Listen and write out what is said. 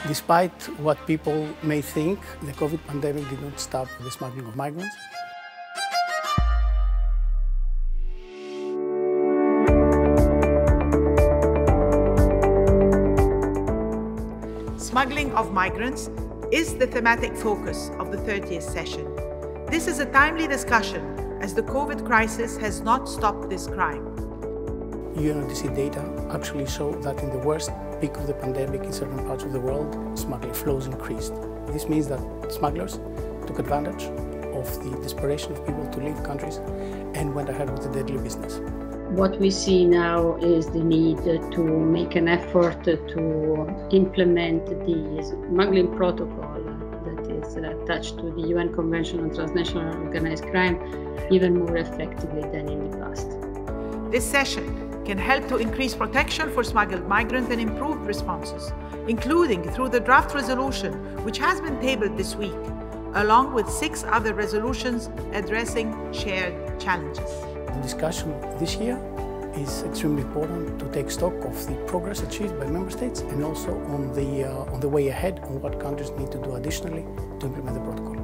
Despite what people may think, the COVID pandemic did not stop the smuggling of migrants. Smuggling of migrants is the thematic focus of the 30th session. This is a timely discussion as the COVID crisis has not stopped this crime. UNODC data actually show that in the worst peak of the pandemic in certain parts of the world, smuggling flows increased. This means that smugglers took advantage of the desperation of people to leave countries and went ahead with the deadly business. What we see now is the need to make an effort to implement the smuggling protocol that is attached to the UN Convention on Transnational Organized Crime even more effectively than in the past. This session can help to increase protection for smuggled migrants and improve responses, including through the draft resolution which has been tabled this week, along with 6 other resolutions addressing shared challenges. The discussion this year is extremely important to take stock of the progress achieved by member states and also on the way ahead on what countries need to do additionally to implement the protocol.